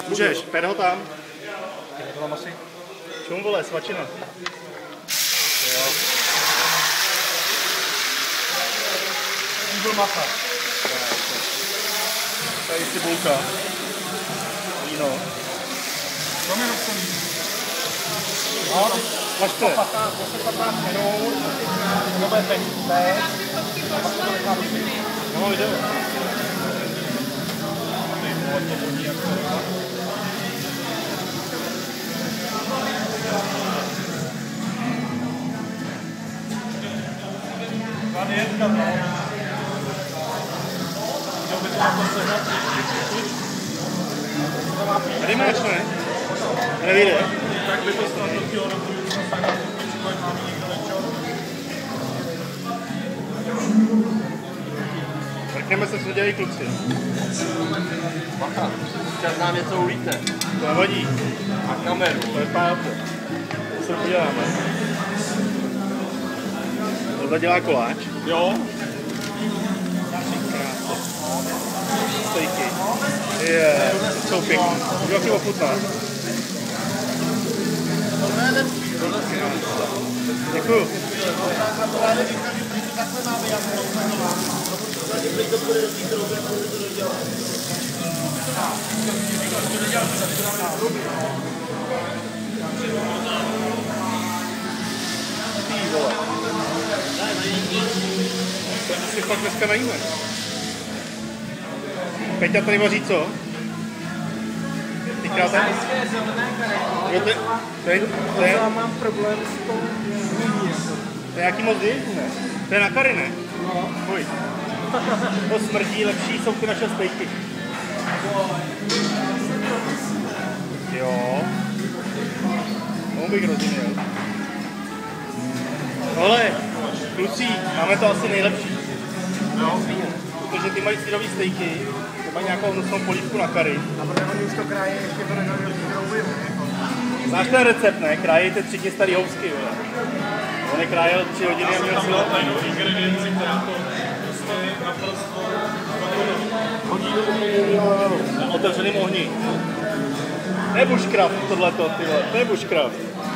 Můžeš, per ho tam. To mám asi. Čum vole, svačina. Jo. Byl masa. Tady cibulka. Víno. To mi rozumí. Važte. 15 minut. To bude teď. A pak to nechám být. No, jde. Tady máš, ne? Nevíde? Tak by to snad do kilometru máme někdo nečo. Vrkneme se, co dělají kluci. Bacha, čas nám něco ulíte. To nevadí. A kameru. To je páté. To se podíváme. Tohle dělá koláč. Jo. Stejky. Je, to jsou pěkný. Můžu taky ochutnat. Děkuju. Ty vole. To si fakt dneska najíme. Peťa tady vaří co? Tykrát ten? To je... Já mám problém s tou mídí. To je nějaký moc dietů, ne? To je na kary, ne? No. Fuj. To smrdí, lepší jsou ty naše stejky. Jo. Tomu bych rozuměl. Hele, kluci, máme to asi nejlepší. No. Protože ty mají syrový stejky, ty mají nějakou nosnou polívku na kary. A protože oni už to krají, ještě to nedali krouby. Znáš ten recept, ne? Krájíte 3 dny starý housky, vole. On je krájel 3 hodiny a měl Byla tajnou ingredienci, která to prostě naprosto hodí do na otevřeném ohni. To je bushcraft tohleto, ty vole. To je bushcraft.